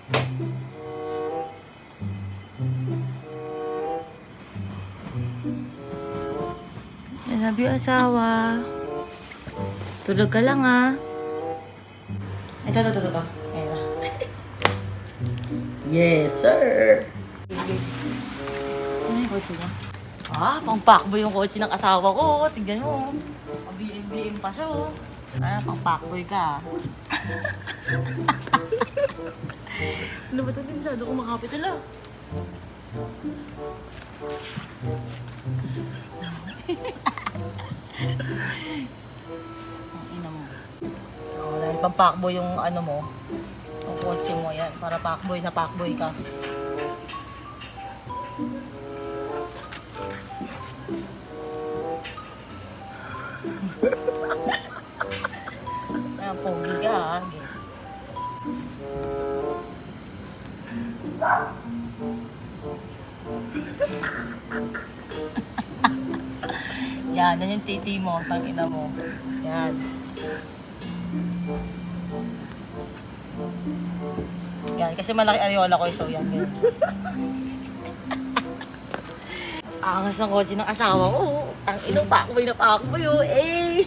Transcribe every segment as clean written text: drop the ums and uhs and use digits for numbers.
I love you, asawa. Tulog ka lang, ha. Ito. Ayan na. Yes, sir. Saan yung kotse niya? Pang-pakboy yung kotse ng asawa ko. Tignan mo. BM pa siya, oh. Pang-pakboy ka. Ano ba ito? Hindi masyado kumakapit sila. Ang ina mo. Dahil pang-pakboy yung ano mo. Yung kotse mo yan. Para pakboy na pakboy ka. Pogi ka, ha? Yan yung titi mo, tangina mo. Yan. Yan, kasi malaki areola ko, so yan. Angas ng kotse ng asawa ko. Ang ino, pakboy na pakboy, oh. Eh!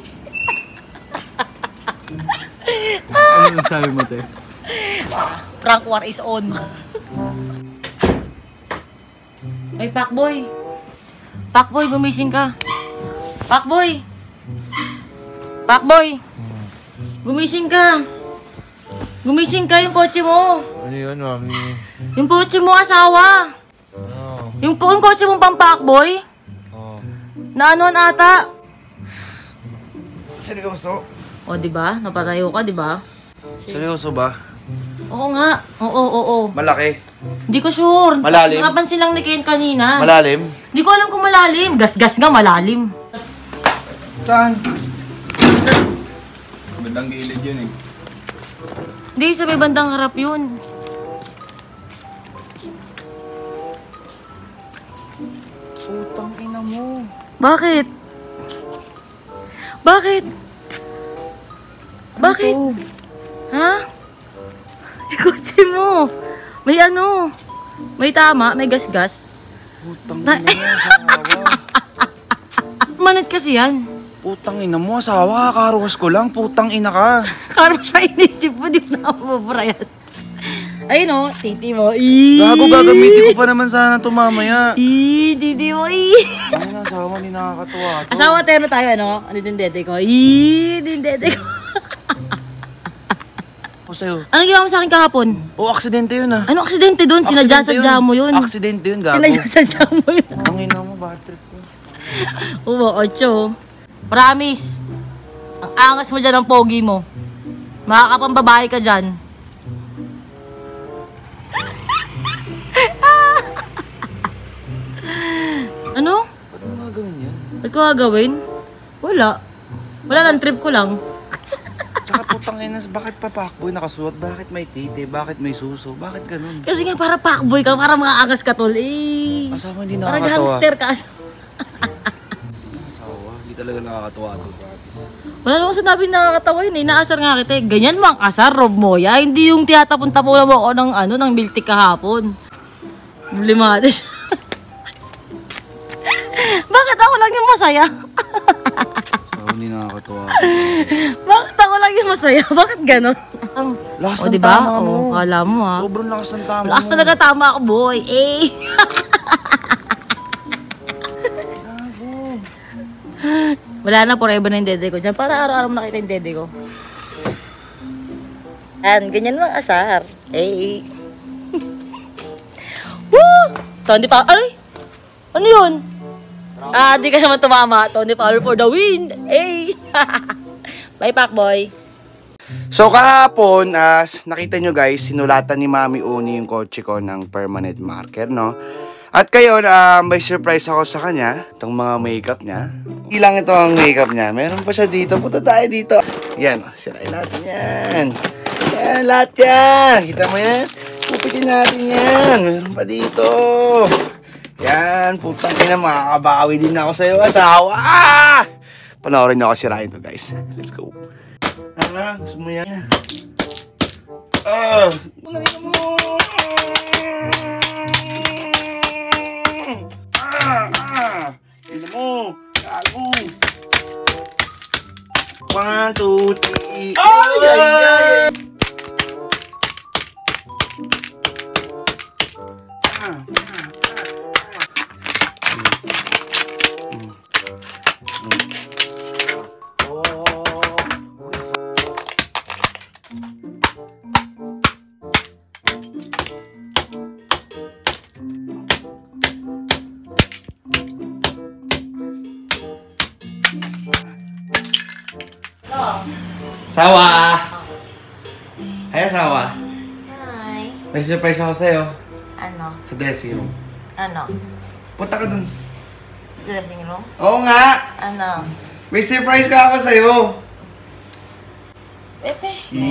Ano sabi mo, te? Prank war is on. Ay, pakboy. Pakboy, gumising ka. Pakboy. Pakboy. Gumising ka. Gumising ka, yung kotse mo. Ano yun, mami? Yung kotse mo, asawa. Ano? Yung kotse mong pampakboy. Oh. Na ano ata. Seryoso? O, diba? Napatayo ka, diba? Seryoso ba? Oo nga. Oo. Malaki? Hindi ko sure. Malalim? Nakapansin lang ni Ken kanina. Malalim? Hindi ko alam kung malalim. Gas-gas nga, malalim. Saan? Bandang gilid yun eh. Hindi, sa may bandang harap yun. Putang ina mo. Bakit? Bakit? Bakit? Ito. Ha? Yung kotse mo. May ano? May tama? May gas-gas? Putang ina mo, asawa. Manat kasi yan. Putang ina mo, asawa. Kakaruwas ko lang. Putang ina ka. Karo siya inisip mo, di na ako mabrayat. Ayun o, titi mo. Gago, gagamitin ko pa naman sana ito mamaya. Titi mo. Ano na, asawa, hindi nakakatuwa ito. Asawa tayo na tayo, ano? Ano din dede ko? Din dede ko. Ako sa'yo. Ano ginawa mo sa akin kahapon? Oh, aksidente yun ah. Ano aksidente doon? Sinadya-sadya mo yun. Aksidente yun, gago. Sinadya-sadya mo yun. Ang ina mo, bad trip ko. Oo, 8. Promise. Ang angas mo dyan ng pogi mo. Makakapambabae ka dyan. Ano? Ba't mo gagawin yan? Ba't ko gagawin? Wala. Wala lang, trip ko lang. Tsaka putang ina, bakit pa pakboy nakasuot? Bakit may titi? Bakit may suso? Bakit ganun? Kasi nga para pakboy ka, para mga angas ka tol. Eh. Asawa, hindi Para nakakatawa. gangster ka. Asawa, hindi talaga nakakatawa ito, promise. Wala naman sinabi nakakatawa yun eh. Naasar nga kita eh. Ganyan mang asar, Rob Moya. Hindi yung tiyatapon-tapunan mo ako ng ano, ng milk tea kahapon. Limate siya. Bakit ako lang yung masaya? Asawa, hindi nakakatawa. Bakit ako lang yung masaya? Bakit ganon? Lakas O, ng diba? tama mo. O, kala mo ha. Sobrang lakas ng tama mo. Lakas talaga tama ako, boy. Eh. Gago. Wala na, forever na yung dede ko dyan. Para araw-araw nakita yung dede ko. Yan, ganyan lang asar. Eh. Woo! Tony Power. Ay! Ano yun? Di ka naman tumama. Tony Power for the win. Eh. Bye, Pakboy. So kahapon, as nakita nyo guys, sinulatan ni Mami Uni yung kotse ko ng permanent marker, no? At kayo, may surprise ako sa kanya, itong mga makeup niya. Hindi lang ito ang makeup niya, meron pa siya dito. Punta tayo dito. Yan, sirain natin yan. Yan, lahat yan. Kita mo yan? Pupitin natin yan. Meron pa dito. Yan, putang ina, makakabawi din ako sa'yo, asawa. Panoorin nyo ako sirain to guys. Let's go. Gusto mo yan? Wala mo! Sawa! Ay, Sawa. Hi. May surprise ako sa'yo. Ano? Sa dressing room. Ano? Punta ka dun. Dressing room? Oo nga! Ano? May surprise ka ako sa'yo. Pepe.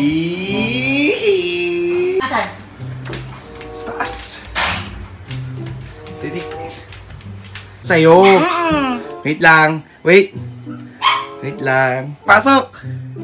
Eeeeee! Asan? Sa taas. Titik. Sa'yo. Wait lang. Wait. Wait lang. Pasok!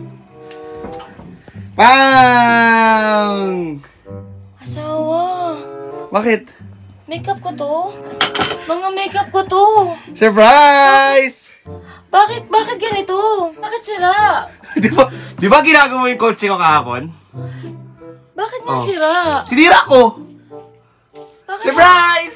Pang! Asawa. Bakit? Makeup ko to. Mga makeup ko to. Surprise! Bakit ganito? Bakit sira? di ba ginagawa mo yung kotse ko kahapon? Bakit nga Oh. sira? Sinira ko! Bakit? Surprise!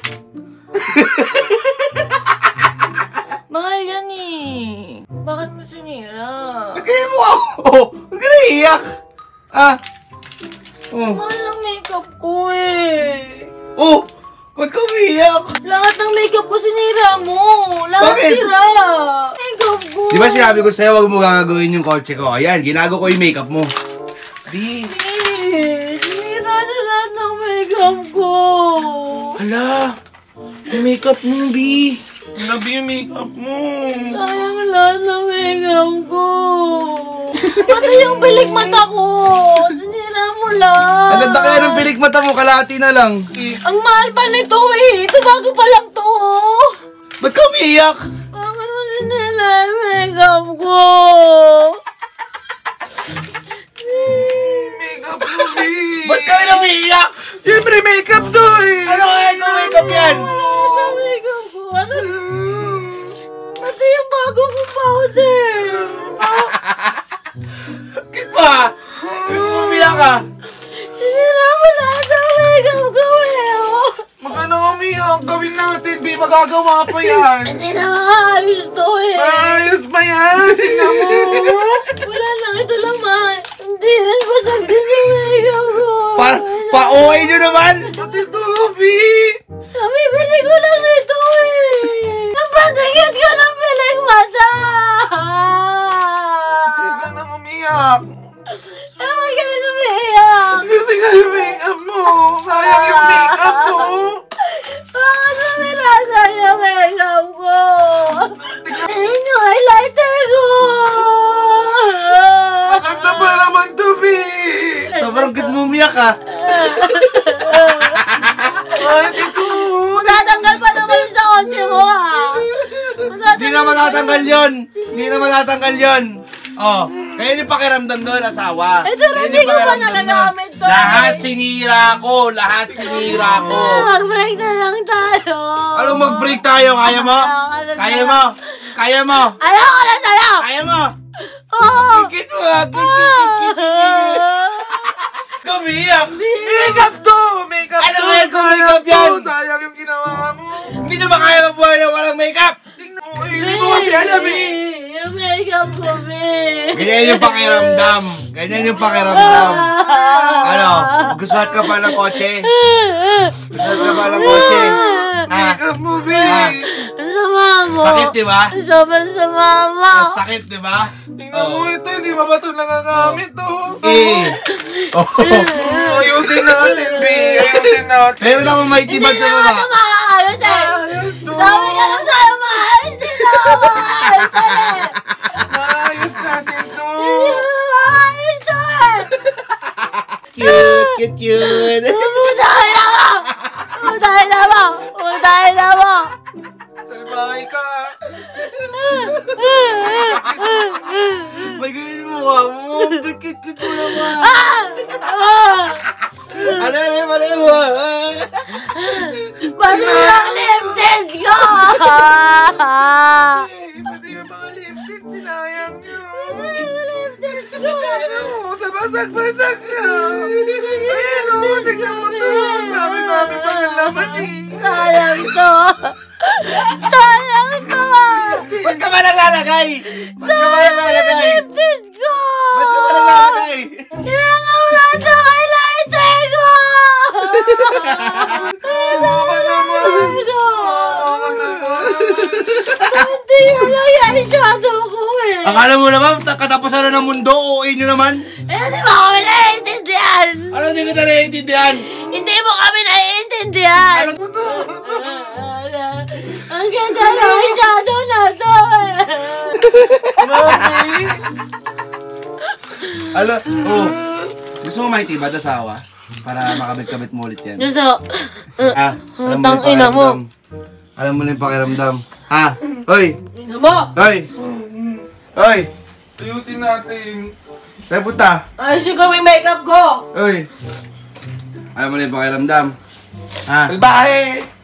Mahal yan eh. Bakit mo sinira? Ba't ganyan mo ako? Oh, ba't ka naiiyak? Ah? Oh. Mahal ang makeup ko eh. Oh! Ba't ka umiiyak? Lahat ng makeup ko sinira mo. Lahat Bakit? sira. Makeup ko. Di ba sinabi ko sa'yo, wag mo gagawin yung kotse ko? Ayan, ginago ko yung makeup mo. Di. Eh, sinira na lahat ng makeup ko. Hala! Yung makeup mo, B. Grabe yung makeup mo. Sayang lahat ng makeup ko. Pati yung bilig mata ko. Sinira mo lang. Ang ganda kaya ng pilik mata mo, kalahati na lang. Ang mahal pa nito eh. Ito bago pa lang to. Ba't ka umiiyak? Bakit mo sinira yung makeup ko? Makeup mo, B. Ba't ka rin umiiyak? Siyempre, makeup to eh. Ano kaya yung makeup yan? Wala sa makeup ko. Ano? Pati yung bago kong powder. Bakit ba? Ba't mo umiiyak ka? Sinira mo lahat ng makeup ko eh. Oh. Magkano umiyak? Gawin natin, B. Magagawa pa yan. Hindi na maayos to eh. Ayos ba yan? Tingnan mo. Wala lang, ito lang mahal. Hindi rin basag din yung makeup ko. Pa-OA nyo naman! Pati to, B. Kami, bili ko lang nito eh. Napatigit ko ng piling mata. Huwag ka nang umiyak. Naman ka na umiiyak. Kasi nga yung makeup mo. Sayang yung makeup mo. Bakit sumirasa yung makeup ko? Ayun yung highlighter ko. Maganda pa naman to, B. Sobrang good mo umiyak ka. Ay, ito. Matatanggal pa naman yung sa kotse mo ah. Hindi na matatanggal yun. Hindi na matatanggal yun. Oh, kaya yung pakiramdam doon, asawa. Eh, pero Kaya hindi ko pa pakiramdam nagagamit doon. to eh. Lahat sinira ko. Lahat sinira ko. Mag-break na lang tayo. Anong mag-break tayo? Kaya mo? Kaya mo? Kaya mo? Ayoko na sa'yo. Kaya mo? Oo. Kikit mo ha? Kikit. Kumiyak. Makeup to! Makeup Ano to! kaya kung makeup yan? Sayang yung ginawa mo. Hindi nyo ba kaya mabuhay na walang makeup? Tingnan mo, hindi ko kasi alam eh. Yung makeup ko, babe. Ganyan yung pakiramdam. Ganyan yung pakiramdam. Ano? Gustuhat ka pa ng kotse? Gustuhat ka pa ng kotse? Ha? Makeup mo, B. Ah. Ang sama mo. Sakit, di ba? Ang sobrang sama mo. Ang sakit, di ba? Tingnan mo ito, hindi ba ba ito nangangamit to? Eh. Oh. Ayusin natin, B. Ayusin natin. Meron akong may Hindi tibag sa na baba. ako maayos eh. Ayos to. Sabi ka lang sa'yo maayos. Hindi na ako maayos eh. Ayos natin to. Hindi na maayos to eh. Cute. Putahin na mo. Putahin na mo. Putahin na mo. Salbahay ka. May ganyan yung mukha mo. Cute mo naman. Ano? Pati yung lifted ko. Eh, pati yung mga lipstick, sinayang nyo. Lifted ko. Ano mo, sa basag-basag na. Ayun o, tignan mo to. Sabi pa nila. Sayang to. Sayang to. Ba't ka ba naglalagay? Ba't ka ba naglalagay? Lipid ko. Ba't ka ba naglalagay? Hinangaw na ito kay lighter ko. Hindi yun lang yan shadow ko eh. Akala mo naman, katapusan na ng mundo, uuwi nyo naman. Eh, di ba kami naiintindihan? Ano hindi kita naiintindihan? Hindi mo kami naiintindihan. Ano? Ang ganda ng shadow na to eh. Ala, oh. Gusto mo may tibad asawa? Para makabit-kabit mo ulit yan. Gusto. Alam mo Tang yung ina mo. pakiramdam. Alam mo na yung pakiramdam. Ha? Hoy! Ina mo. Hoy! Hoy! Ayusin natin. Saan punta? Ayusin ko yung makeup ko. Hoy! Alam mo na yung pakiramdam. Ha? Salbahe!